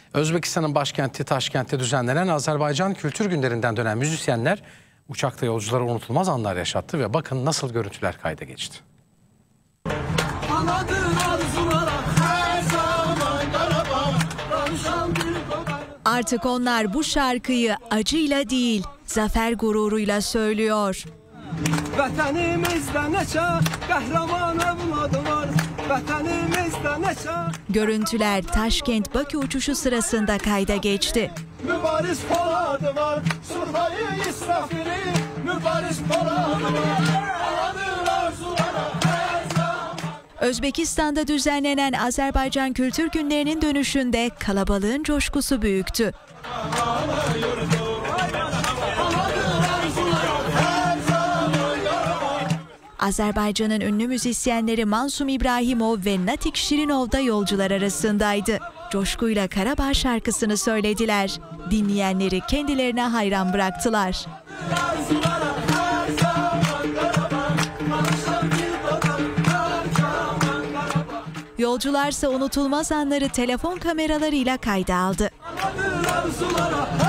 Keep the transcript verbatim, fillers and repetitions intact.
Özbekistan'ın başkenti Taşkent'te düzenlenen Azerbaycan Kültür Günlerinden dönen müzisyenler uçakta yolculara unutulmaz anlar yaşattı ve bakın nasıl görüntüler kayda geçti. Artık onlar bu şarkıyı acıyla değil, zafer gururuyla söylüyor. Görüntüler Taşkent-Bakü uçuşu sırasında kayda geçti. Mübariz Poladı var, Suriye İsrafili, Mübariz Poladı var. Özbekistan'da düzenlenen Azerbaycan Kültür Günleri'nin dönüşünde kalabalığın coşkusu büyüktü. Azerbaycan'ın ünlü müzisyenleri Mansum İbrahimov ve Natik Şirinov da yolcular arasındaydı. Coşkuyla Karabağ şarkısını söylediler. Dinleyenleri kendilerine hayran bıraktılar. Yolcularsa unutulmaz anları telefon kameralarıyla kayda aldı.